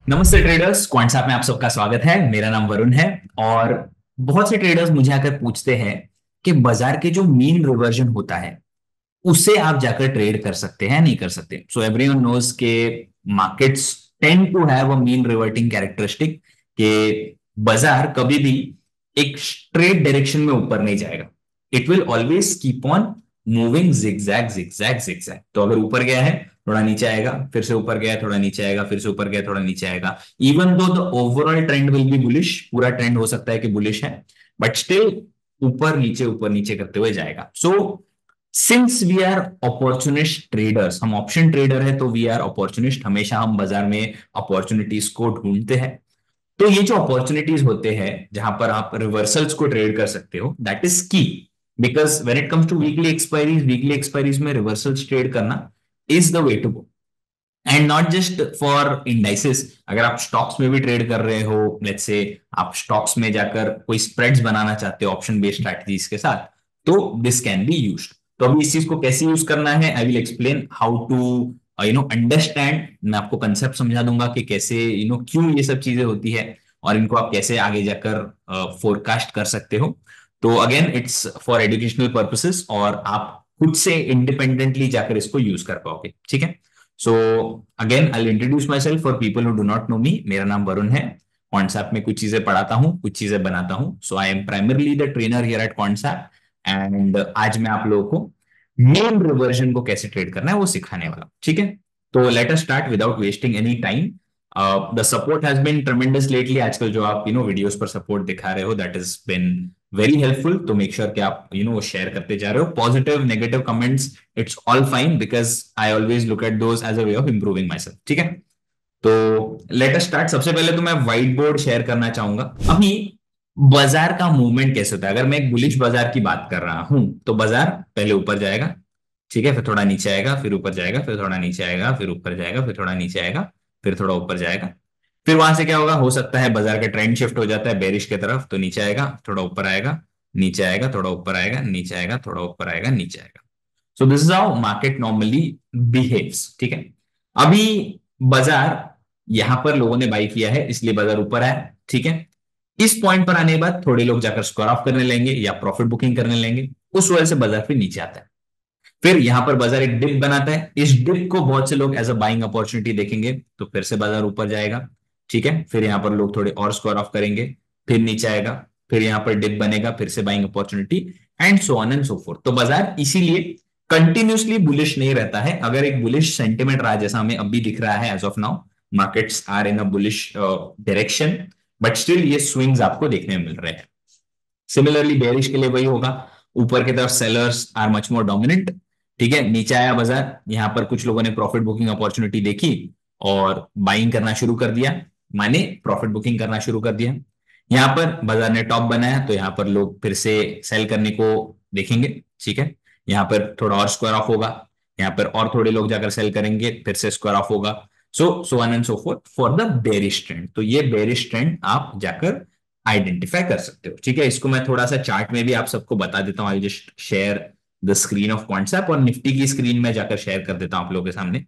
नमस्ते ट्रेडर्स, क्वांट्सएप में आप सबका स्वागत है। मेरा नाम वरुण है। और बहुत से ट्रेडर्स मुझे आकर पूछते हैं कि बाजार के जो मीन रिवर्जन होता है उससे आप जाकर ट्रेड कर सकते हैं नहीं कर सकते। सो एवरीवन नोज के markets tend to have a mean reverting characteristic कि बाजार कभी भी एक स्ट्रेट डायरेक्शन में ऊपर नहीं जाएगा। It will always keep on moving zigzag zigzag zigzag. तो अगर ऊपर गया है थोड़ा नीचे आएगा, फिर से ऊपर गया थोड़ा नीचे आएगा, फिर से ऊपर गया थोड़ा नीचे आएगा। Even though the overall trend will be bullish, पूरा ट्रेंड हो सकता है कि बुलिश है, बट स्टिल ऊपर नीचे करते हुए जाएगा। So since we are opportunist traders, हम ऑप्शन ट्रेडर है तो वी आर अपॉर्चुनिस्ट, हमेशा हम बाजार में अपॉर्चुनिटीज को ढूंढते हैं। तो ये जो अपॉर्चुनिटीज होते हैं जहां पर आप रिवर्सल्स को ट्रेड कर सकते हो, that is key. Because when it comes to weekly expiries में रिवर्सल्स ट्रेड करना is the way to go. And not just for indices, अगर आप स्टॉक्स में भी ट्रेड कर रहे हो, लेट्स से आप स्टॉक्स में जाकर कोई स्प्रेड्स बनाना चाहते हो ऑप्शन बेस्ड स्ट्रैटेजीज के साथ, तो दिस कैन बी यूज्ड। तो अभी इस चीज को कैसे यूज करना है, I will explain how to understand. मैं आपको कंसेप्ट समझा दूंगा कि कैसे क्यों ये सब चीजें होती है और इनको आप कैसे आगे जाकर फोरकास्ट कर सकते हो। तो again it's for educational purposes और आप खुद से इंडिपेंडेंटली जाकर इसको यूज कर पाओगे। ठीक है। So again I introduce myself for people who do not know me. मेरा नाम वरुण है। कॉन्सेप्ट में कुछ चीजें पढ़ाता हूँ, कुछ चीजें बनाता हूँ। So I am primarily the trainer here at Concept. एंड आज मैं आप लोगों को मीन रिवर्जन को कैसे ट्रेड करना है वो सिखाने वाला हूं। ठीक है। तो let us start without wasting any time. The support has been tremendous lately. आजकल जो आप वीडियोस पर सपोर्ट दिखा रहे हो, that is been very helpful. तो मेक श्योर कि आप वो शेयर करते जा रहे हो। Positive negative comments, it's all fine because I always look at those as a way of improving myself. ठीक है। तो लेट अस स्टार्ट। सबसे पहले तो मैं व्हाइट बोर्ड शेयर करना चाहूंगा। अभी बाजार का मूवमेंट कैसे होता है, अगर मैं एक बुलिश बाजार की बात कर रहा हूं तो बाजार पहले ऊपर जाएगा, ठीक है, फिर थोड़ा नीचे आएगा, फिर ऊपर जाएगा, फिर थोड़ा नीचे आएगा, फिर ऊपर जाएगा, फिर थोड़ा नीचे आएगा, फिर थोड़ा ऊपर जाएगा। फिर वहां से क्या होगा, हो सकता है बाजार का ट्रेंड शिफ्ट हो जाता है बेरिश की तरफ, तो नीचे आएगा, थोड़ा ऊपर आएगा, नीचे आएगा, थोड़ा ऊपर आएगा, नीचे आएगा, थोड़ा ऊपर आएगा, नीचे आएगा। So this is how market normally behaves. ठीक है। अभी बाजार यहां पर लोगों ने बाई किया है इसलिए बाजार ऊपर आया। ठीक है। इस पॉइंट पर आने के बाद थोड़े लोग जाकर स्क्वायर ऑफ करने लेंगे या प्रॉफिट बुकिंग करने लेंगे, उस वजह से बाजार फिर नीचे आता है। फिर यहां पर बाजार एक डिप बनाता है, इस डिप को बहुत से लोग एज अ बाइंग अपॉर्चुनिटी देखेंगे, तो फिर से बाजार ऊपर जाएगा। ठीक है। फिर यहां पर लोग थोड़े और स्क्वायर ऑफ करेंगे, फिर नीचे आएगा, फिर यहां पर डिप बनेगा, फिर से buying opportunity, and so on and so forth. तो बाजार इसीलिए कंटिन्यूसली बुलिश नहीं रहता है। अगर एक बुलिश सेंटिमेंट रहा जैसा हमें अभी दिख रहा है as of now, markets are in a bullish direction, but still ये स्विंग्स आपको देखने में मिल रहे हैं। सिमिलरली बेरिश के लिए वही होगा, ऊपर की तरफ sellers are much more dominant. ठीक है। नीचे आया बाजार, यहां पर कुछ लोगों ने प्रॉफिट बुकिंग अपॉर्चुनिटी देखी और बाइंग करना शुरू कर दिया, माने प्रॉफिट बुकिंग करना शुरू कर दिया। यहां पर बाजार ने टॉप बनाया तो यहां पर लोग फिर से सेल करने को देखेंगे। ठीक है। यहां पर थोड़ा और स्क्वायर ऑफ होगा, यहां पर और थोड़े लोग जाकर सेल करेंगे, फिर से स्क्वायर ऑफ होगा। So on and so forth for the bearish trend. तो ये बेरिश ट्रेंड आप जाकर आइडेंटिफाई कर सकते हो। ठीक है। इसको मैं थोड़ा सा चार्ट में भी आप सबको बता देता हूँ। I just share the screen of Concept और निफ्टी की स्क्रीन में जाकर शेयर कर देता हूं आप लोगों के सामने।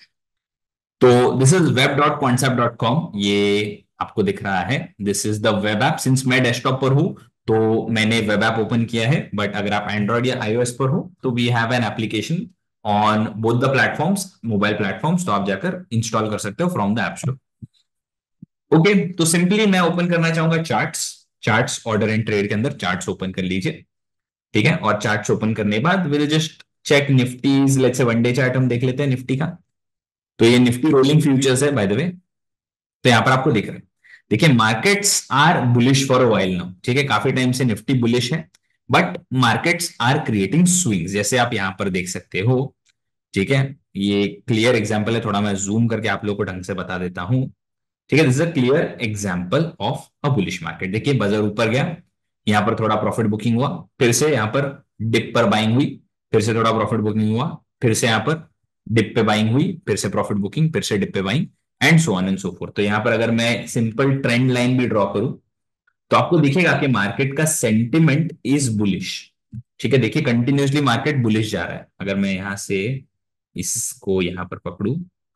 तो दिस इज web.concept.com, ये आपको दिख रहा है, this is the web app. Since मैं डेस्कटॉप पर हूं तो मैंने वेब ऐप ओपन किया है, बट अगर आप एंड्रॉइड या iOS पर हो तो we have an application on both the platforms, mobile platforms, तो आप जाकर इंस्टॉल कर सकते हो from the app store. Okay. तो सिंपली मैं ओपन करना चाहूंगा charts. Charts order and trade के अंदर चार्ट्स ओपन कर लीजिए। ठीक है। और चार्ट्स ओपन करने के बाद will just check Nifty's, let's say one day chart हम देख लेते हैं निफ्टी का। तो ये निफ्टी रोलिंग फ्यूचर्स है बाय द वे। तो यहां पर आपको दिख रहा है, देखिए markets are bullish for a while now. ठीक है। काफी टाइम से निफ्टी बुलिश है, but markets are creating swings, जैसे आप यहां पर देख सकते हो। ठीक है। ये क्लियर एग्जांपल है, थोड़ा मैं जूम करके आप लोगों को ढंग से बता देता हूं। ठीक है। This is a clear example of a bullish market. देखिए बाजार ऊपर गया, यहां पर थोड़ा प्रॉफिट बुकिंग हुआ, फिर से यहां पर डिप पर बाइंग हुई, फिर से थोड़ा प्रॉफिट बुकिंग हुआ, फिर से यहां पर डिप पे बाइंग हुई, फिर से प्रॉफिट बुकिंग, फिर से डिप पे buying, and so on and so forth. तो यहां पर अगर मैं सिंपल ट्रेंड लाइन भी ड्रॉ करूं तो आपको दिखेगा कि मार्केट का सेंटिमेंट इज बुलिश। ठीक है। देखिए कंटिन्यूसली मार्केट बुलिश जा रहा है। अगर मैं यहां से इसको यहां पर पकड़ू,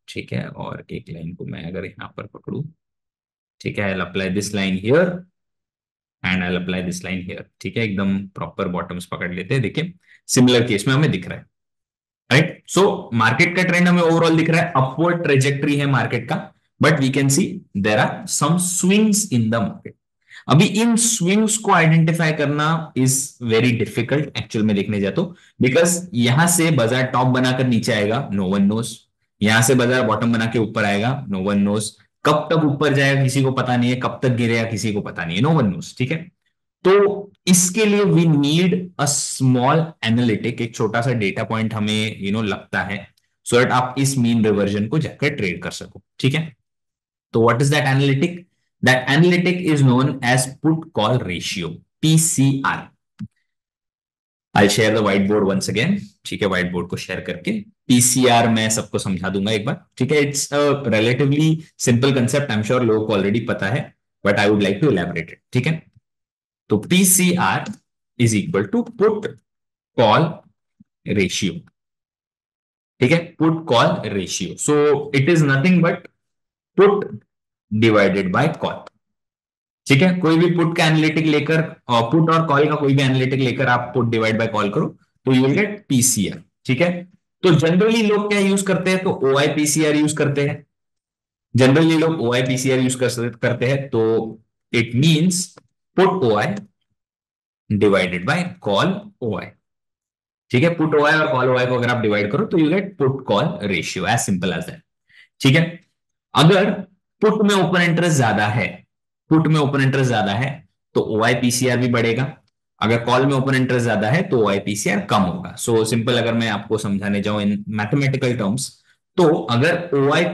ठीक है, और एक लाइन को मैं अगर यहां पर पकड़ू, ठीक है, I apply this line here and I apply this line here, ठीक है, एकदम प्रॉपर बॉटम्स पकड़ लेते हैं, देखिए सिमिलर केस में हमें दिख रहा है, राइट। सो मार्केट का ट्रेंड हमें ओवरऑल दिख रहा है, अपवर्ड ट्रेजेक्टरी है मार्केट का, but we can see there are some swings in the market. अभी इन स्विंग्स को आइडेंटिफाई करना इज वेरी डिफिकल्ट एक्चुअल में देखने जाए तो, बिकॉज यहां से बाजार टॉप बनाकर नीचे आएगा, नो वन नोस, यहां से बाजार बॉटम बना के ऊपर आएगा, नो वन नोस, कब तक ऊपर जाएगा किसी को पता नहीं है, कब तक गिरेगा किसी को पता नहीं है, नो वन नोस, ठीक है। तो इसके लिए we need a small analytic, एक छोटा सा डेटा पॉइंट हमें लगता है, सो दैट आप इस मीन रिवर्जन को जाकर ट्रेड कर सको, ठीक है। तो what is that analytic? That analytic is known as put call ratio, PCR. I share the whiteboard once again, ठीक है, व्हाइट बोर्ड को शेयर करके पीसीआर मैं सबको समझा दूंगा एक बार, ठीक है। It's a relatively simple concept, I am sure लोगों को ऑलरेडी पता है, but I would like to elaborate it, ठीक है। तो PCR is equal to put call ratio, ठीक है, put call ratio. So it is nothing but put divided by call, ठीक है। कोई भी पुट का एनालिटिक लेकर, पुट और कॉल का कोई भी एनालिटिक लेकर आप पुट डिवाइड बाय कॉल करो तो यू विल गेट पीसीआर, ठीक है। तो जनरली लोग क्या यूज करते हैं? तो ओआई पीसीआर यूज करते हैं, जनरली लोग ओआई पीसीआर यूज करते हैं, तो it means put OI divided by call OI, ठीक है। पुट ओआई और कॉल ओआई को अगर आप डिवाइड करो तो you get put call ratio, as simple as that, ठीक है। अगर पुट में ओपन इंटरेस्ट ज्यादा है, पुट में ओपन इंटरेस्ट ज्यादा है तो ओआई पीसीआर भी बढ़ेगा, अगर कॉल में ओपन इंटरेस्ट ज्यादा है तो ओआई पीसीआर कम होगा। सो सिंपल अगर मैं आपको समझाने जाऊं इन मैथमेटिकल टर्म्स, तो अगर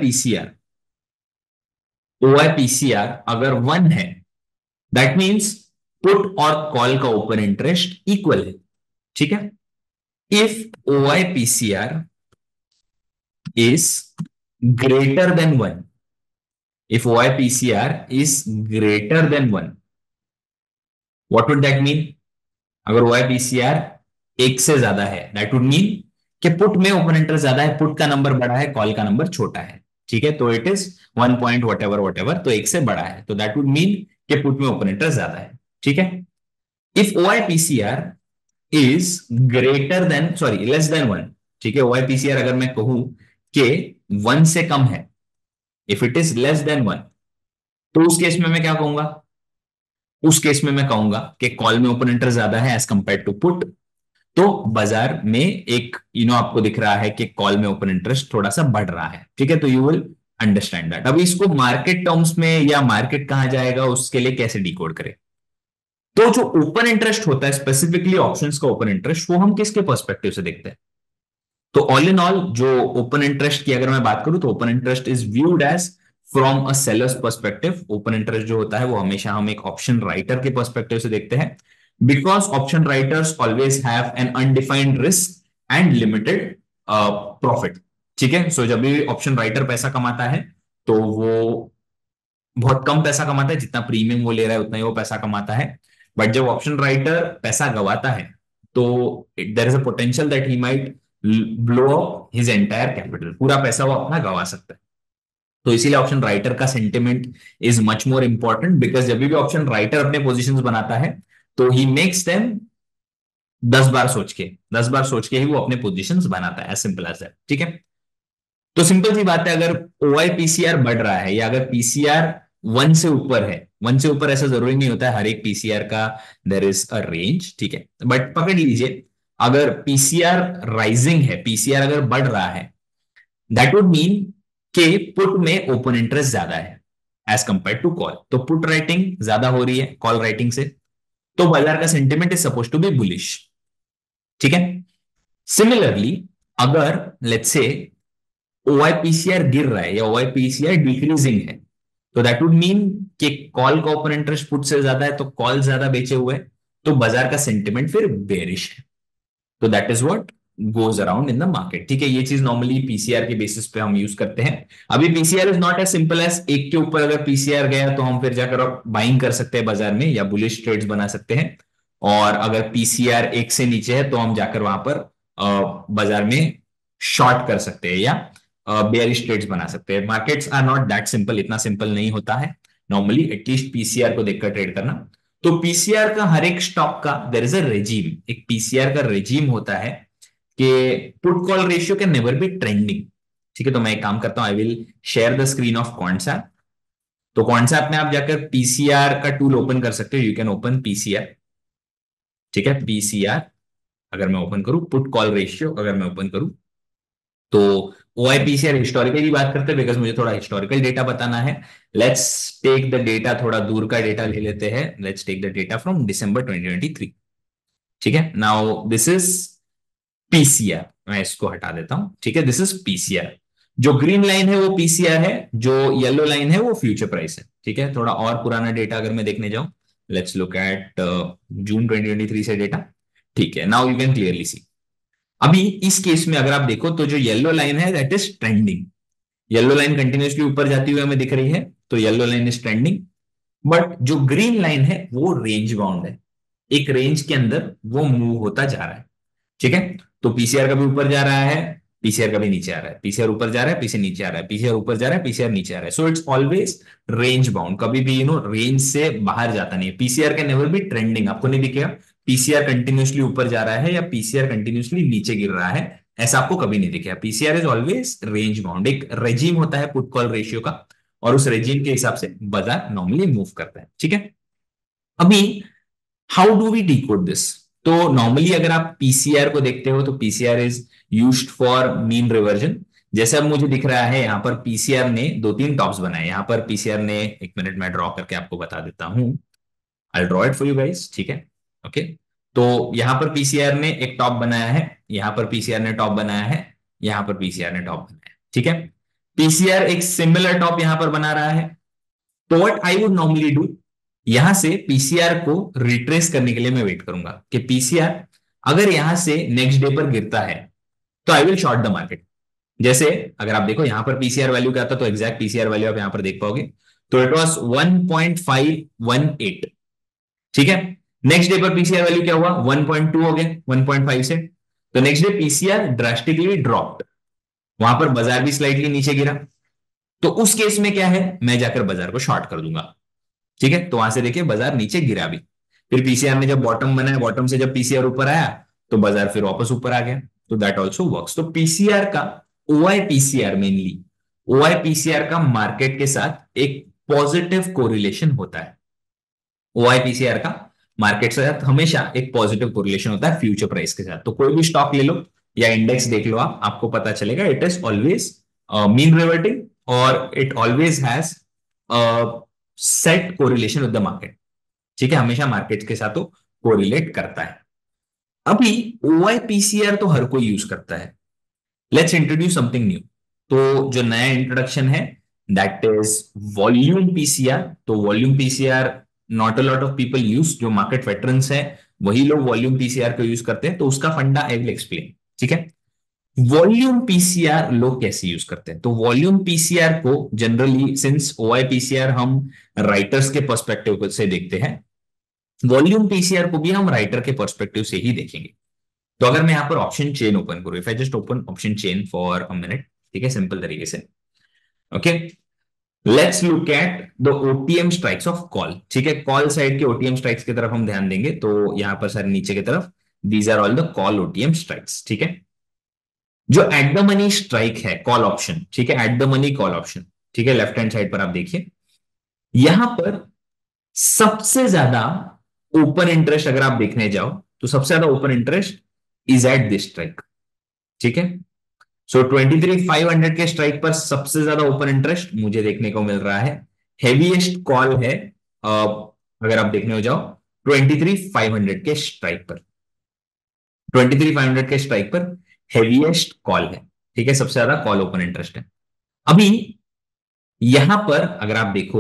ओआई पीसीआर अगर 1 है, दैट मींस पुट और कॉल का ओपन इंटरेस्ट इक्वल है, ठीक है। If OI PCR is greater than 1, if OIPCR is greater than 1, what would that mean? अगर OIPCR 1 से ज्यादा है, that would mean कि पुट में ओपन इंटरेस्ट ज्यादा है, पुट का नंबर बड़ा है, कॉल का नंबर छोटा है, ठीक है। तो it is 1 point whatever, तो 1 से बड़ा है, तो दैट वुड मीन कि पुट में ओपन इंटरेस्ट ज्यादा है, ठीक है। If OIPCR is greater than, sorry, less than 1, ठीक है, OIPCR अगर मैं कहूं कि 1 से कम है, if it is less than 1, तो उस केस में मैं क्या कहूंगा? उस केस में मैं कहूंगा कि कॉल में ओपन इंटरेस्ट ज्यादा है एज कंपेयर टू पुट, तो बाजार में एक आपको दिख रहा है कि कॉल में ओपन इंटरेस्ट थोड़ा सा बढ़ रहा है, ठीक है। तो यू विल अंडरस्टैंड दैट। अब इसको मार्केट टर्म्स में या मार्केट कहा जाएगा उसके लिए कैसे डिकोड करें? तो जो ओपन इंटरेस्ट होता है, स्पेसिफिकली ऑप्शंस का ओपन इंटरेस्ट, वो हम किसके पर्सपेक्टिव से देखते हैं? तो ऑल इन ऑल जो ओपन इंटरेस्ट की अगर मैं बात करूं, तो open interest is viewed as from a sellers perspective. Open interest जो होता है वो हमेशा हम एक ऑप्शन राइटर के पर्सपेक्टिव से देखते हैं, because option writers always have an undefined risk and limited profit, ठीक है। सो जब भी ऑप्शन राइटर पैसा कमाता है तो वो बहुत कम पैसा कमाता है, जितना प्रीमियम वो ले रहा है उतना ही वो पैसा कमाता है। बट जब ऑप्शन राइटर पैसा गवाता है तो there is a potential that he might blow up his entire capital, पूरा पैसा वो अपना गवा सकता है। तो इसीलिए ऑप्शन राइटर का sentiment is much more important, because जब भी ऑप्शन राइटर अपने पोजिशन बनाता है तो ही मेक्स देम 10 बार सोच के ही वो अपने पोजिशन बनाता है, एज सिंपल एज दैट, ठीक है। तो सिंपल सी बात है, अगर ओआई पीसीआर बढ़ रहा है या अगर पीसीआर 1 से ऊपर है, 1 से ऊपर ऐसा जरूरी नहीं होता है, हर एक पीसीआर का देयर इज अ रेंज, ठीक है। बट पकड़ लीजिए, अगर पीसीआर राइजिंग है, पीसीआर अगर बढ़ रहा है, दैट वुड मीन कि पुट में ओपन इंटरेस्ट ज्यादा है एज कंपेयर टू कॉल, तो पुट राइटिंग ज्यादा हो रही है कॉल राइटिंग से, तो बाजार का sentiment is suppose to be bullish, ठीक है। सिमिलरली अगर लेट्स से ओआईपीसीआर गिर रहा है या ओआईपीसीआर डिक्रीजिंग है, तो दैट वुड मीन कि कॉल का ओपन इंटरेस्ट पुट से ज्यादा है, तो कॉल ज्यादा बेचे हुए हैं, तो बाजार का सेंटिमेंट फिर बेरिश है। तो that is what goes around in the market, ठीक है। ये चीज नॉर्मली पीसीआर के बेसिस पे हम यूज करते हैं। अभी PCR is not as simple as एक के ऊपर अगर पीसीआर गया तो हम फिर जाकर बाइंग कर सकते हैं बाजार में या बुलिश ट्रेड्स बना सकते हैं, और अगर पीसीआर 1 से नीचे है तो हम जाकर वहां पर बाजार में शॉर्ट कर सकते हैं या बेयरिश ट्रेड्स बना सकते हैं। Markets are not that simple, इतना सिंपल नहीं होता है नॉर्मली, एटलीस्ट पीसीआर को देखकर ट्रेड करना। तो पीसीआर का हर एक स्टॉक का देयर इज अ रेजीम, एक पीसीआर का रेजीम होता है कि put call ratio can never be trending. ठीक है, तो मैं एक काम करता हूं, I will share the screen of Concept. तो कॉन्सैप में आप जाकर पीसीआर का टूल ओपन कर सकते हो, यू कैन ओपन पीसीआर। ठीक है, पीसीआर अगर मैं ओपन करूं, पुट कॉल रेशियो अगर मैं ओपन करूं, तो ओआईपीसीआर हिस्टोरिकल की बात करते हैं बिकॉज मुझे थोड़ा हिस्टोरिकल डेटा बताना है। लेट्स टेक द डेटा, थोड़ा दूर का डेटा ले लेते हैं। Let's take the data from December 2023। ठीक है, नाउ दिस इज पीसीआर। मैं इसको हटा देता हूं। ठीक है, दिस इज पीसीआर। जो ग्रीन लाइन है वो पीसीआर है, जो येलो लाइन है वो फ्यूचर प्राइस है। ठीक है, थोड़ा और पुराना डेटा अगर मैं देखने जाऊं, लेट्स लुक एट जून 2023 से डेटा। ठीक है, now you can clearly see. अभी इस केस में अगर आप देखो तो जो येलो लाइन है that is trending. Yellow line continuously ऊपर जाती हुई हमें दिख रही है, तो yellow line is trending. But जो ग्रीन लाइन है वो रेंज बाउंड है, एक रेंज के अंदर वो मूव होता जा रहा है। ठीक है, तो पीसीआर कभी ऊपर जा रहा है, पीसीआर कभी नीचे आ रहा है, पीसीआर ऊपर जा रहा है, पीसीआर नीचे आ रहा है, पीसीआर ऊपर जा रहा है, पीसीआर नीचे आ रहा है। So it's always range bound, कभी भी रेंज से बाहर जाता नहीं है। PCR can never be trending, आपको नहीं दिखेगा पीसीआर कंटिन्यूसली ऊपर जा रहा है या पीसीआर कंटिन्यूसली नीचे गिर रहा है, ऐसा आपको कभी नहीं दिखेगा। PCR is always range bound, एक रेजिम होता है पुट कॉल रेशियो का, और उस रेजिम के हिसाब से बाजार नॉर्मली मूव करता है। ठीक है, अभी how do we decode this? तो नॉर्मली अगर आप पीसीआर को देखते हो तो PCR is used for mean reversion. जैसे अब मुझे दिख रहा है यहां पर पीसीआर ने दो तीन टॉप्स बनाए। यहां पर पीसीआर ने, एक मिनट में ड्रॉ करके आपको बता देता हूं, I draw it for you guys. ठीक है, ओके। तो यहां पर पीसीआर ने एक टॉप बनाया है, यहां पर पीसीआर ने टॉप बनाया है, यहां पर पीसीआर ने टॉप बनाया है। ठीक है, पीसीआर एक सिमिलर टॉप यहां पर बना रहा है। तो what I would normally do, यहां से पीसीआर को रिट्रेस करने के लिए मैं वेट करूंगा कि पीसीआर अगर यहां से नेक्स्ट डे पर गिरता है तो I will short the market. जैसे अगर आप देखो यहां पर पीसीआर वैल्यू क्या था, तो एग्जैक्ट पीसीआर वैल्यू आप यहां पर देख पाओगे, तो इट वॉज 1.518। ठीक है, नेक्स्ट डे पर पीसीआर वैल्यू क्या हुआ, 1.2 हो गया 1.5 से। तो next day PCR drastically dropped, वहां पर बाजार भी स्लाइटली नीचे गिरा। तो उस केस में क्या है, मैं जाकर बाजार को शॉर्ट कर दूंगा। ठीक है, तो वहां से देखिए बाजार नीचे गिरा भी, फिर पीसीआर ने जब बॉटम बनाया, बॉटम से जब पीसीआर ऊपर आया तो बाजार फिर वापस ऊपर आ गया। तो दैट ऑल्सो वर्क्स। तो पीसीआर का, OI PCR mainly, OI PCR का मार्केट के साथ एक पॉजिटिव कोरिलेशन होता है। ओआई पीसीआर का मार्केट के साथ हमेशा एक पॉजिटिव कोरिलेशन होता है फ्यूचर प्राइस के साथ। तो कोई भी स्टॉक ले लो या इंडेक्स देख लो आप, आपको पता चलेगा it is always mean reverting, और it always has set correlation with the market. ठीक है, हमेशा मार्केट के साथ वो कोरिलेट करता है। अभी ओआई पीसीआर तो हर कोई यूज करता है, लेट्स इंट्रोड्यूस समथिंग न्यू। तो जो नया इंट्रोडक्शन है दैट इज वॉल्यूम पीसीआर। तो volume PCR not a lot of people use, जो मार्केट वेटरन्स है वही लोग वॉल्यूम पीसीआर को यूज करते हैं। तो उसका फंडा आई विल एक्सप्लेन। ठीक है, वॉल्यूम पीसीआर लोग कैसे यूज करते हैं? तो वॉल्यूम पीसीआर को जनरली, सिंस ओआई पीसीआर हम राइटर्स के पर्सपेक्टिव से देखते हैं, वॉल्यूम पीसीआर को भी हम राइटर के पर्सपेक्टिव से ही देखेंगे। तो अगर मैं यहां पर ऑप्शन चेन ओपन करूं, if I just open option chain for a minute, ठीक है, सिंपल तरीके से, okay, let's look at the OTM strikes of call. ठीक है, कॉल साइड के ओटीएम स्ट्राइक्स की तरफ हम ध्यान देंगे। तो यहां पर सर नीचे की तरफ, these are all the call OTM strikes. ठीक है, जो एट द मनी स्ट्राइक है कॉल ऑप्शन, ठीक है, at the money call option, ठीक है, लेफ्ट हैंड साइड पर आप देखिए, यहां पर सबसे ज्यादा ओपन इंटरेस्ट अगर आप देखने जाओ तो सबसे ज्यादा open interest is at this strike. ठीक है, सो 23,500 के स्ट्राइक पर सबसे ज्यादा ओपन इंटरेस्ट मुझे देखने को मिल रहा है। हेवीएस्ट कॉल है, अगर आप देखने हो जाओ 23,500 के स्ट्राइक पर, 23,500 के स्ट्राइक पर हेवीएस्ट कॉल है। ठीक है, सबसे ज्यादा कॉल ओपन इंटरेस्ट है। अभी यहां पर अगर आप देखो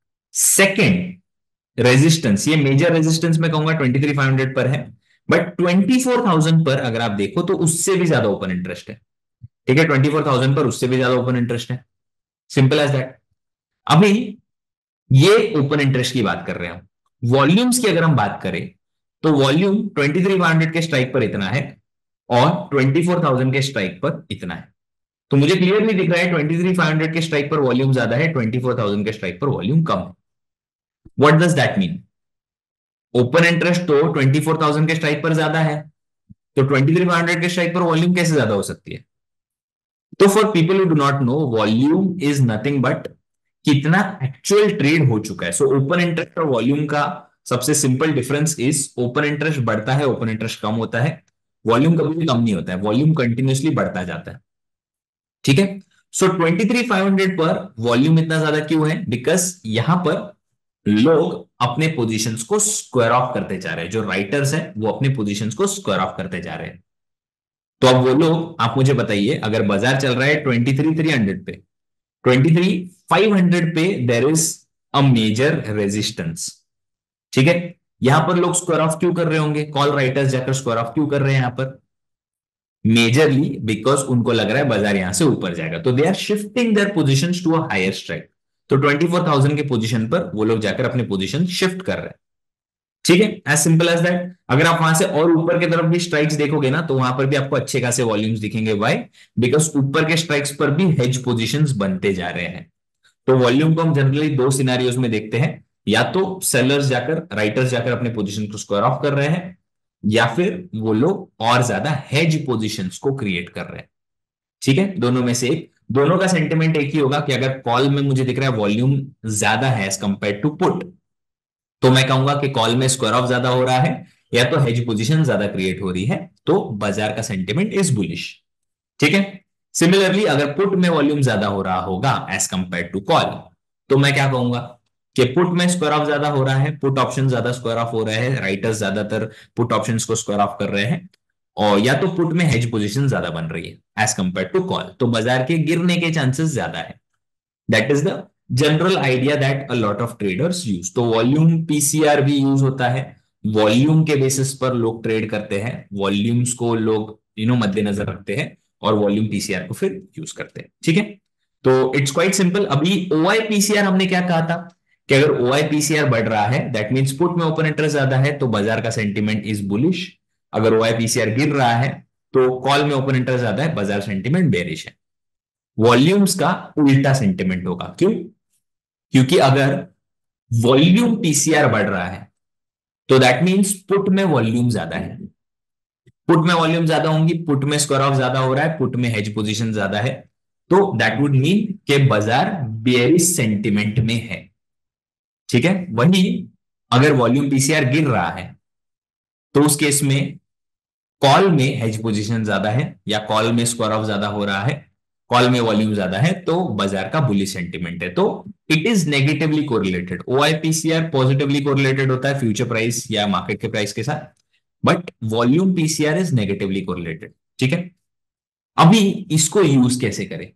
सेकेंड रेजिस्टेंस, ये मेजर रेजिस्टेंस मैं कहूंगा 23,500 पर है, बट 24,000 पर अगर आप देखो तो उससे भी ज्यादा ओपन इंटरेस्ट है। ठीक है, 24,000 पर उससे भी ज्यादा ओपन इंटरेस्ट है, सिंपल एज दैट। अभी ये ओपन इंटरेस्ट की बात कर रहे हैं, वॉल्यूम्स की अगर हम बात करें तो वॉल्यूम 23,500 के स्ट्राइक पर इतना है और 24,000 के स्ट्राइक पर इतना है। तो मुझे क्लियरली दिख रहा है 23,500 के स्ट्राइक पर वॉल्यूम ज्यादा है, 24,000 के स्ट्राइक पर वॉल्यूम कम है। What does that mean? Open interest तो 24,000 के स्ट्राइक पर ज्यादा है, तो 23,500 के स्ट्राइक पर वॉल्यूम कैसे ज्यादा हो सकती है? तो for people who do not know, volume is nothing but कितना एक्चुअल ट्रेड हो चुका है। सो ओपन इंटरेस्ट और वॉल्यूम का सबसे simple difference is open interest बढ़ता है, ओपन इंटरेस्ट कम होता है, वॉल्यूम कभी भी कम नहीं होता है, वॉल्यूम कंटिन्यूसली बढ़ता जाता है। ठीक है। सो 23,500 पर वॉल्यूम इतना ज्यादा क्यों है? बिकॉज यहां पर लोग अपने पोजीशंस को स्क्वायर ऑफ करते जा रहे हैं, जो राइटर्स हैं वो अपने पोजीशंस को स्क्वायर ऑफ करते जा रहे हैं। तो अब वो लोग, आप मुझे बताइए, अगर बाजार चल रहा है 23,300 पे, 23,500 पे there is a major resistance. ठीक है। यहां पर लोग स्क्वायर ऑफ क्यों कर रहे होंगे? कॉल राइटर्स जाकर स्क्वायर ऑफ क्यों कर रहे हैं यहां पर? मेजरली बिकॉज उनको लग रहा है बाजार यहां से ऊपर जाएगा, तो they are shifting their position to a higher strike. तो 24,000 के पोजीशन पर वो लोग जाकर अपने पोजीशन शिफ्ट कर रहे हैं। ठीक है, एज सिंपल एज दैट। अगर आप वहां से और ऊपर की तरफ भी स्ट्राइक्स देखोगे ना, तो वहां पर भी आपको अच्छे खासे वॉल्यूम्स दिखेंगे। व्हाई? बिकॉज ऊपर के स्ट्राइक्स पर भी हेज पोजीशंस बनते जा रहे हैं। तो वॉल्यूम को हम जनरली दो सिनारियोज में देखते हैं, या तो सेलर्स जाकर, राइटर्स जाकर अपने पोजीशन को स्क्वायर ऑफ कर रहे हैं, या फिर वो लोग और ज्यादा हेज पोजीशंस को क्रिएट कर रहे हैं। ठीक है, दोनों में से एक। दोनों का सेंटिमेंट एक ही होगा कि अगर कॉल में मुझे दिख रहा है वॉल्यूम ज्यादा है एज कंपेयर टू पुट, तो मैं कहूंगा कि कॉल में स्क्वायर ऑफ ज्यादा हो रहा है, या तो हेज पोजीशन ज्यादा क्रिएट हो रही है, तो बाजार का सेंटिमेंट इज बुलिश। ठीक है। सिमिलरली अगर पुट में वॉल्यूम ज्यादा हो रहा होगा एज कंपेयर टू कॉल, तो मैं क्या कहूंगा कि पुट में स्क्वायर ऑफ ज्यादा हो रहा है, पुट ऑप्शन ज्यादा स्क्वायर ऑफ हो रहे हैं, राइटर्स ज्यादातर पुट ऑप्शंस को स्क्वायर ऑफ कर रहे हैं, और या तो पुट में हेज पोजीशन ज्यादा बन रही है एज कंपेयर टू कॉल, तो बाजार के गिरने के चांसेस ज्यादा है। That is the general idea that a lot of traders use. तो वॉल्यूम पीसीआर भी यूज होता है, वॉल्यूम के बेसिस पर लोग ट्रेड करते हैं, वॉल्यूम्स को लोग मद्देनजर रखते हैं, और वॉल्यूम पीसीआर को फिर यूज करते हैं। ठीक है। तो इट्स क्वाइट सिंपल। अभी ओआई पीसीआर हमने क्या कहा था कि अगर ओआई पीसीआर बढ़ रहा है दैट मीन्स पुट में ओपन इंटरेस्ट ज्यादा है, तो बाजार का सेंटीमेंट इज बुलिश। अगर ओआई पीसीआर गिर रहा है तो कॉल में ओपन इंटरेस्ट ज्यादा है, बाजार सेंटीमेंट बेरिश है। वॉल्यूम्स का उल्टा सेंटिमेंट होगा। क्यों? क्योंकि अगर वॉल्यूम पीसीआर बढ़ रहा है तो दैट मीन्स पुट में वॉल्यूम ज्यादा है, पुट में वॉल्यूम ज्यादा होंगी, पुट में स्क्वायर ऑफ ज्यादा हो रहा है, पुट में हेज पोजीशन ज्यादा है, तो दैट वुड मीन कि बाजार बेयरिश सेंटिमेंट में है। ठीक है। वही अगर वॉल्यूम पीसीआर गिर रहा है तो उस केस में कॉल में हेज पोजीशन ज्यादा है, या कॉल में स्क्वायर ऑफ ज्यादा हो रहा है, कॉल में वॉल्यूम ज्यादा है, तो बाजार का बुलिश सेंटिमेंट है। तो it is negatively correlated. OI PCR positively correlated होता है फ्यूचर प्राइस या मार्केट के प्राइस के साथ, but volume PCR is negatively correlated. ठीक है। अभी इसको यूज कैसे करें?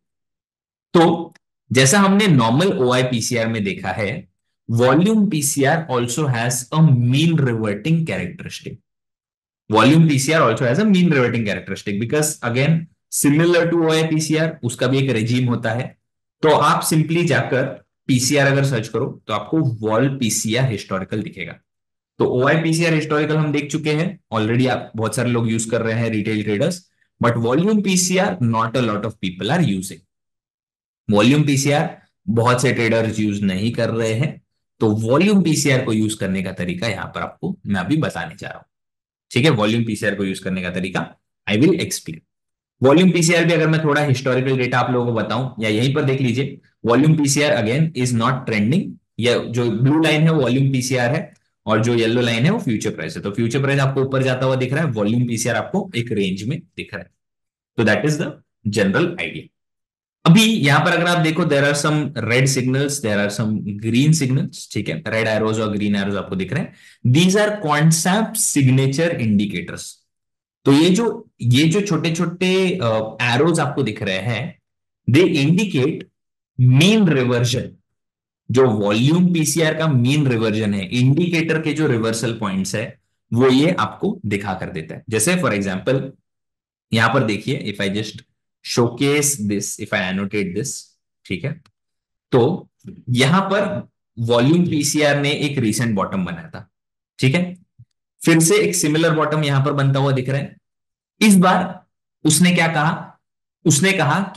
तो जैसा हमने नॉर्मल ओआईपीसीआर में देखा है, volume PCR also has a mean reverting characteristic. Volume PCR also has a mean reverting characteristic because again similar to OIPCR उसका भी एक रेजिम होता है। तो आप सिंपली जाकर पीसीआर अगर सर्च करो तो आपको वॉल पीसीआर हिस्टोरिकल दिखेगा। तो OIPCR हिस्टोरिकल हम देख चुके हैं ऑलरेडी, आप बहुत सारे लोग यूज कर रहे हैं, retail traders, but volume PCR not a lot of people are using. Volume PCR बहुत से ट्रेडर्स यूज नहीं कर रहे हैं, तो वॉल्यूम पीसीआर को यूज करने का तरीका यहां पर आपको मैं अभी बताने जा रहा हूं। ठीक है। वॉल्यूम पीसीआर को यूज करने का तरीका I will explain. Volume PCR भी अगर मैं थोड़ा हिस्टोरिकल डेटा आप लोगों को बताऊं, या यहीं पर देख लीजिए, volume PCR again is not trending. या जो ब्लू लाइन है वो वॉल्यूम पीसीआर है, और जो येलो लाइन है वो फ्यूचर प्राइस है। तो फ्यूचर प्राइस आपको ऊपर जाता हुआ दिख रहा है, वॉल्यूम पीसीआर आपको एक रेंज में दिख रहा है। तो that is the general idea. अभी यहां पर अगर आप देखो, there are some red signals, there are some green signals. ठीक है, रेड एरोज और ग्रीन एरोज आपको दिख रहे हैं, these are concept signature indicators. तो ये जो छोटे छोटे एरोज आपको दिख रहे हैं, दे इंडिकेट मीन रिवर्जन। जो वॉल्यूम पीसीआर का मीन रिवर्जन है, इंडिकेटर के जो रिवर्सल पॉइंट्स है, वो ये आपको दिखा कर देता है। जैसे फॉर एग्जाम्पल यहां पर देखिए, if I just showcase this, if I annotate this, ठीक है, तो यहां पर वॉल्यूम पीसीआर ने एक रीसेंट बॉटम बनाया था। ठीक है। फिर से एक सिमिलर बॉटम यहां पर बनता हुआ दिख रहा है। इस बार उसने क्या कहा उसने कहा कि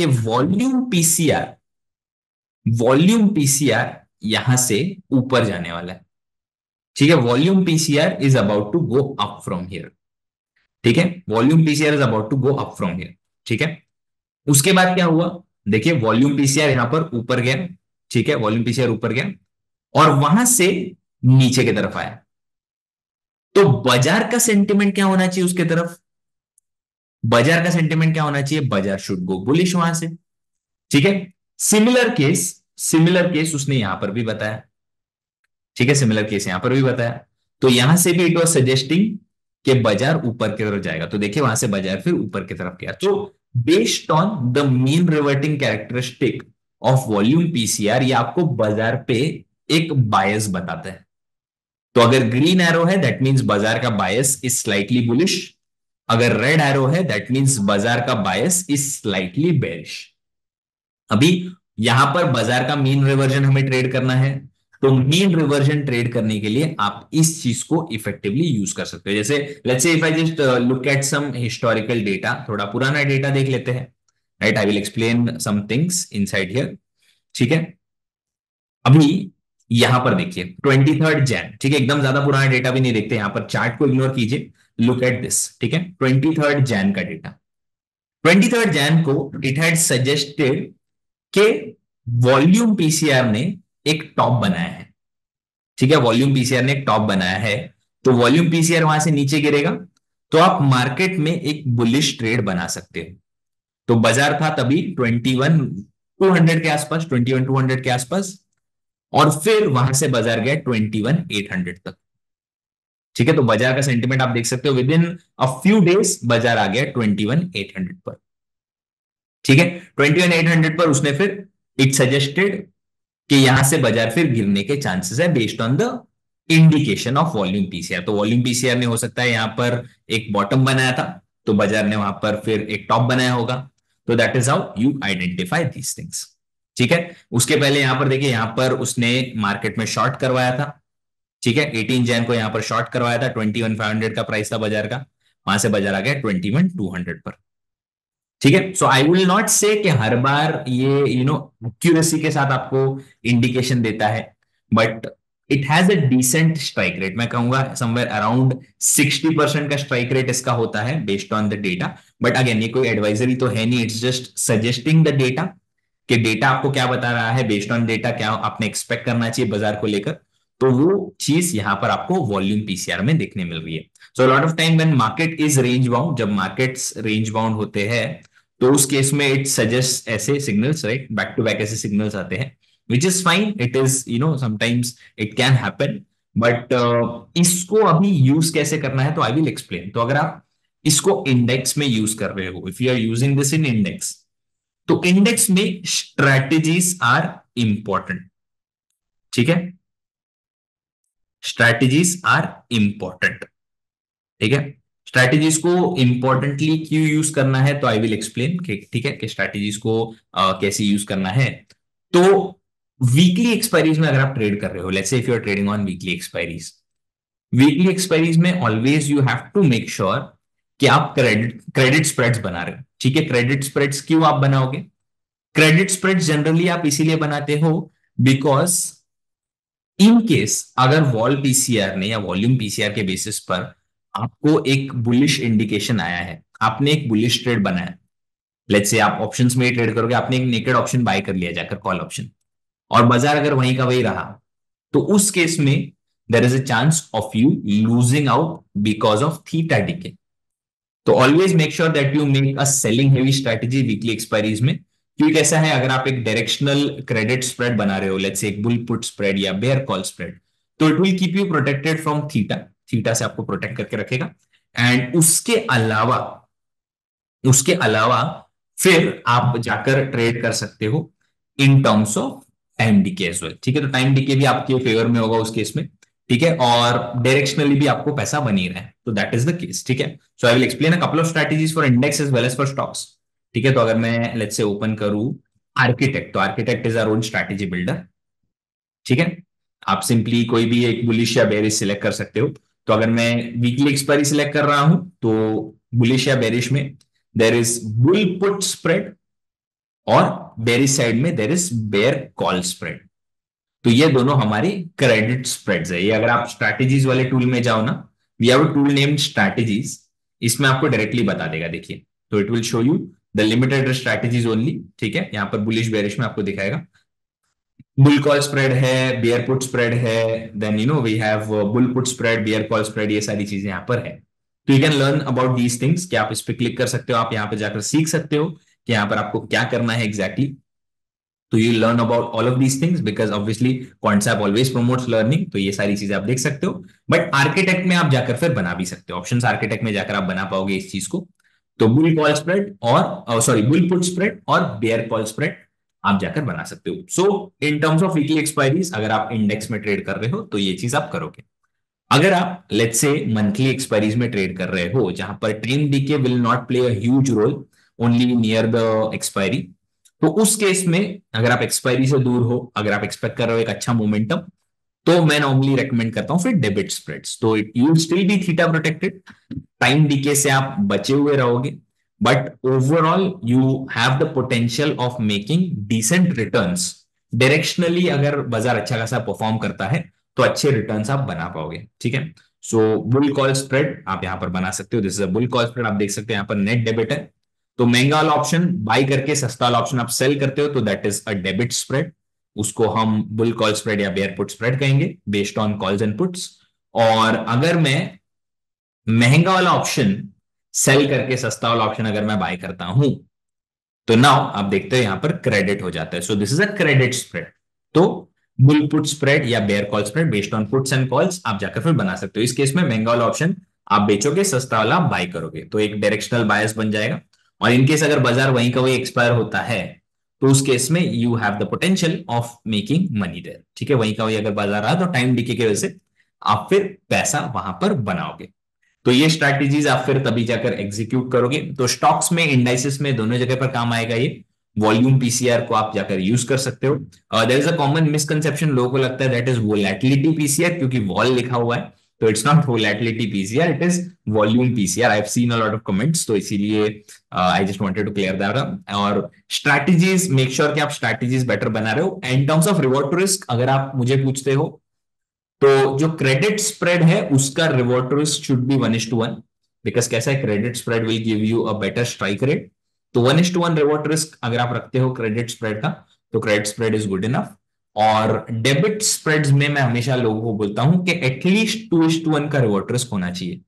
वॉल्यूम पीसीआर यहां से ऊपर जाने वाला है। ठीक है, volume PCR is about to go up from here. ठीक है, volume PCR is about to go up from here. ठीक है, उसके बाद क्या हुआ, देखिए वॉल्यूम पीसीआर यहां पर ऊपर गया। ठीक है, वॉल्यूम पीसीआर ऊपर गया और वहां से नीचे की तरफ आया। तो बाजार का सेंटिमेंट क्या होना चाहिए उसके तरफ, बाजार का सेंटिमेंट क्या होना चाहिए, बाजार शुड गो बुलिश वहां से। ठीक है, सिमिलर केस सिमिलर केस उसने यहां पर भी बताया। ठीक है, सिमिलर केस यहां पर भी बताया। तो यहां से भी इट वॉज सजेस्टिंग कि बाजार ऊपर की तरफ जाएगा। तो देखिए वहां से बाजार फिर ऊपर की तरफ गया। तो based on the mean reverting characteristic of volume PCR, ये आपको बाजार पे एक बायस बताता है। तो अगर ग्रीन एरो है दैट मींस बाजार का बायस इज स्लाइटली बुलिश, अगर रेड एरो है दैट मींस बाजार का बायस इज स्लाइटली बेरिश। अभी यहां पर बाजार का मीन रिवर्जन हमें ट्रेड करना है। तो मीन रिवर्जन ट्रेड करने के लिए आप इस चीज को इफेक्टिवली यूज कर सकते हो। जैसे let's say if I just look at some historical data, थोड़ा पुराना डेटा देख लेते हैं। Right, I will explain some things inside here. ठीक है, अभी यहां पर देखिए 23 जैन। ठीक है, एकदम ज्यादा पुराना डेटा भी नहीं देखते, यहां पर चार्ट को इग्नोर कीजिए, लुक एट दिस। ठीक है, 23 जैन का डेटा, 23 जैन को इट हैड सजेस्टेड कि वॉल्यूम पीसीआर ने एक टॉप बनाया है। ठीक है, वॉल्यूम पीसीआर ने एक टॉप बनाया है। तो वॉल्यूम पीसीआर वहां से नीचे गिरेगा तो आप मार्केट में एक बुलिश ट्रेड बना सकते हो। तो बाजार था तभी 21,200 के आसपास, 21,200 के आसपास, और फिर वहां से बाजार गया 21,800 तक। ठीक है, तो बाजार का सेंटीमेंट आप देख सकते हो, within a few days बाजार आ गया 21,800 पर। ठीक है, 21,800 पर उसने फिर इट सजेस्टेड कि यहां से बाजार फिर गिरने के चांसेस है based on the indication of volume PCR. तो वॉल्यूम पीसीआर ने हो सकता है यहां पर एक बॉटम बनाया था, तो बाजार ने वहां पर फिर एक टॉप बनाया होगा। तो that is how you identify these things. ठीक है, उसके पहले यहां पर देखिए, यहां पर उसने मार्केट में शॉर्ट करवाया था। ठीक है, 18 जैन को यहां पर शॉर्ट करवाया था, 21,500 का प्राइस था बाजार का, वहां से बाजार आ गया 21,200 पर। ठीक है, सो आई विल नॉट से कि हर बार ये एक्यूरेसी के साथ आपको इंडिकेशन देता है, but it has a decent strike rate. मैं कहूंगा समवेयर अराउंड 60% का स्ट्राइक रेट इसका होता है based on the data. But again ये कोई एडवाइजरी तो है नहीं, it's just suggesting the data कि डेटा आपको क्या बता रहा है, बेस्ड ऑन डेटा क्या आपने एक्सपेक्ट करना चाहिए बाजार को लेकर। तो वो चीज यहां पर आपको वॉल्यूम पीसीआर में देखने मिल रही है। So lot of time when market is range bound, जब मार्केट्स रेंज बाउंड होते हैं तो उस केस में इट सजेस्ट ऐसे signals, right, back to back ऐसे सिग्नल्स आते हैं, which is fine, it is sometimes it can happen. But इसको अभी यूज कैसे करना है तो आई विल एक्सप्लेन। तो अगर आप इसको इंडेक्स में यूज कर रहे हो, if you are using this in index, तो इंडेक्स में स्ट्रैटेजीज आर इंपॉर्टेंट। ठीक है, स्ट्रैटेजीज आर इंपॉर्टेंट। ठीक है, स्ट्रैटेजीज को इंपॉर्टेंटली क्यों यूज करना है तो आई विल एक्सप्लेन। ठीक है, कि स्ट्रैटेजीज को कैसे यूज करना है। तो वीकली एक्सपायरीज में अगर आप ट्रेड कर रहे हो, let's say if you are trading on weekly expiries में always you have to make sure कि आप क्रेडिट स्प्रेड्स बना रहे हो। ठीक है, क्रेडिट स्प्रेड्स क्यों आप बनाओगे, क्रेडिट स्प्रेड्स जनरली आप इसीलिए बनाते हो बिकॉज इन केस अगर वॉल पीसीआर ने या वॉल्यूम पीसीआर के बेसिस पर आपको एक बुलिश इंडिकेशन आया है, आपने एक बुलिश ट्रेड बनाया, लेट्स से आप ऑप्शंस में ट्रेड करोगे, आपने एक नेकेड ऑप्शन बाय कर लिया जाकर कॉल ऑप्शन, और बाजार अगर वहीं का वही रहा, तो उस केस में there is a chance of you losing out because of theta decay. तो always make sure that you make a selling heavy strategy weekly expiries में। क्योंकि कैसा है, अगर आप एक डायरेक्शनल क्रेडिट स्प्रेड बना रहे हो, लेट्स से एक बुल पुट स्प्रेड या बेयर कॉल स्प्रेड, तो it will keep you protected from theta, theta से आपको प्रोटेक्ट करके रखेगा। एंड उसके अलावा फिर आप जाकर ट्रेड कर सकते हो in terms of time decay as well. ठीक है, तो टाइम डीके भी आपके फेवर में होगा उस केस में। ठीक है, और डायरेक्शनली भी आपको पैसा बन ही रहा है, तो दैट इज द केस। ठीक है, so I will explain a couple of strategies for index as well as for stocks. ठीक है, तो अगर मैं लेट्स से ओपन करूं आर्किटेक्ट, तो architect is our own strategy builder. ठीक है, आप सिंपली कोई भी एक बुलिश या बेरिश सिलेक्ट कर सकते हो। तो अगर मैं वीकली एक्सपायरी सिलेक्ट कर रहा हूं तो बुलिश या बेरिश में there is bull put spread और बेरिश साइड में there is bear call spread. तो ये दोनों हमारी क्रेडिट स्प्रेड्स है। ये अगर आप स्ट्रैटेजीज वाले टूल में जाओ ना, we have a tool named strategies, इसमें आपको डायरेक्टली बता देगा। देखिए, तो it will show you the limited strategies only. ठीक है, यहाँ पर बुलिश बेरिश में आपको दिखाएगा। बुल कॉल स्प्रेड है, बियर पुट स्प्रेड है, then we have bull put spread, bear call spread, ये सारी चीजें यहाँ पर है। तो you can learn about these things, कि आप इस पे क्लिक कर सकते हो, आप यहाँ पे जाकर सीख सकते हो कि यहाँ पर आपको क्या करना है एग्जैक्टली। तो you learn about all of these things, because obviously concept always promotes learning. तो ये सारी चीजें आप देख सकते हो, बट आर्किटेक्ट में आप जाकर फिर बना भी सकते हो। ऑप्शंस आर्किटेक्ट में जाकर आप बना पाओगे इस चीज को। तो बुल कॉल स्प्रेड और सॉरी बुल पुट स्प्रेड और बेयर कॉल स्प्रेड आप जाकर बना सकते हो। So in terms of weekly expiries, अगर आप इंडेक्स में ट्रेड कर रहे हो तो ये चीज आप करोगे। अगर आप लेट्स से मंथली एक्सपायरीज में ट्रेड कर रहे हो, जहां पर time decay will not play a huge role, only near the expiry, तो उस केस में अगर आप एक्सपायरी से दूर हो, अगर आप एक्सपेक्ट कर रहे हो एक अच्छा मोमेंटम, तो मैं नॉर्मली रेकमेंड करता हूं फिर डेबिट स्प्रेड्स। तो it you still be theta protected, time decay से आप बचे हुए रहोगे, but overall you have the potential of making decent returns. Directionally अगर बाजार अच्छा खासा परफॉर्म करता है तो अच्छे रिटर्न्स आप बना पाओगे। ठीक है, सो बुल कॉल स्प्रेड आप यहां पर बना सकते हो। This is a bull call spread, आप देख सकते हैं यहां पर नेट डेबिट है। तो महंगा वाला ऑप्शन बाई करके सस्ता वाला ऑप्शन आप सेल करते हो, तो that is a debit spread. उसको हम बुल कॉल स्प्रेड या बेयर पुट स्प्रेड कहेंगे, based on calls and puts. और अगर मैं महंगा वाला ऑप्शन सेल करके सस्ता वाला ऑप्शन अगर मैं बाय करता हूं, तो नाउ आप देखते हो यहां पर क्रेडिट हो जाता है। So this is a credit spread. तो बुल पुट स्प्रेड या bear call spread based on puts and calls आप जाकर फिर बना सकते हो। इस केस में महंगा वाला ऑप्शन आप बेचोगे, सस्ता वाला बाय करोगे, तो एक डायरेक्शनल बायस बन जाएगा। और इनकेस अगर बाजार वहीं का वही एक्सपायर होता है, तो उस केस में you have the potential of making money there. ठीक है, वहीं का वही अगर बाजार रहा, तो टाइम डीके की वजह से आप फिर पैसा वहां पर बनाओगे। तो ये स्ट्रैटेजीज आप फिर तभी जाकर एग्जीक्यूट करोगे। तो स्टॉक्स में, इंडाइसेस में, दोनों जगह पर काम आएगा ये। वॉल्यूम पीसीआर को आप जाकर यूज कर सकते हो। There is a common misconception, लोगों को लगता है दैट इज वोलेटिलिटी पीसीआर, क्योंकि वॉल लिखा हुआ है। तो it's not volatility PCR, it is volume PCR. I have seen a lot of comments, तो इसीलिए I just wanted to clear that up. और स्ट्रैटेजीज, मेक श्योर कि आप स्ट्रैटेजीज बेटर बना रहे हो। And terms of reward to risk अगर आप मुझे पूछते हो, तो जो क्रेडिट स्प्रेड है उसका reward to risk should be 1:1, because कैसा है, credit spread will give you a better strike rate. तो 1:1 रिवॉर्ड टू रिस्क अगर आप रखते हो क्रेडिट स्प्रेड का, तो credit spread is good enough. और डेबिट स्प्रेड्स में मैं हमेशा लोगों को बोलता हूं कि एटलीस्ट 2:1 का रिवॉर्ड टू रिस्क होना चाहिए।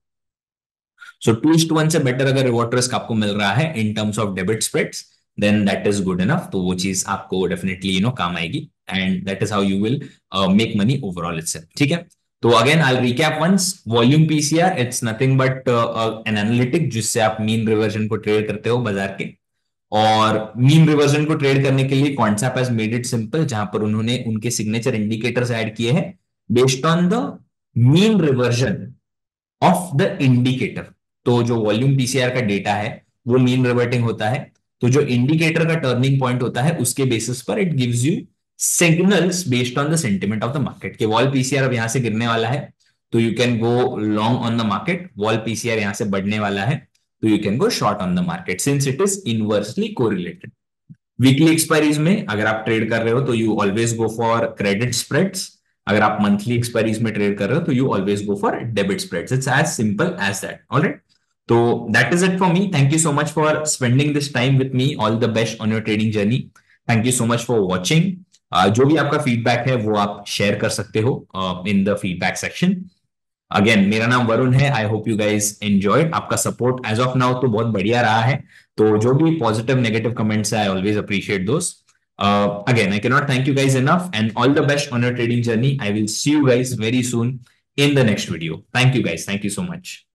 सो 2:1 से बेटर अगर रिवॉर्ड रिस्क आपको मिल रहा है in terms of debit spreads, then that is good enough. तो वो चीज आपको डेफिनेटली काम आएगी, and that is how you will make money overall itself. ठीक है, तो again I recap once, volume PCR it's nothing but an analytic, जिससे आप मीन रिवर्जन को ट्रेड करते हो बाजार के। और मीन रिवर्जन को ट्रेड करने के लिए concept has made it simple, जहां पर उन्होंने उनके सिग्नेचर इंडिकेटर्स ऐड किए हैं based on the mean reversion of the indicator. तो जो वॉल्यूम पीसीआर का डेटा है वो मीन रिवर्टिंग होता है, तो जो इंडिकेटर का टर्निंग पॉइंट होता है उसके बेसिस पर it gives you signals based on the sentiment of the market. के वॉल पीसीआर अब यहां से गिरने वाला है, तो you can go long on the market. Vol PCR यहां से बढ़ने वाला है, तो you can go short on the market, since it is inversely correlated. Weekly expiries में अगर आप ट्रेड कर रहे हो, तो you always go for credit spreads. अगर आप मंथली एक्सपायरीज में ट्रेड कर रहे हो, तो you always go for debit spreads. It's as simple as that. Alright, तो that is it for me. Thank you so much for spending this time with me. All the best on your trading journey. Thank you so much for watching. जो भी आपका feedback है वो आप share कर सकते हो in the feedback section. Again, मेरा नाम वरुण है। I hope you guys enjoyed. आपका सपोर्ट एज ऑफ नाउ तो बहुत बढ़िया रहा है, तो जो भी पॉजिटिव नेगेटिव कमेंट्स है, I always appreciate those. Again, I cannot thank you guys enough, and all the best on your trading journey. I will see you guys very soon in the next video. Thank you guys. Thank you so much.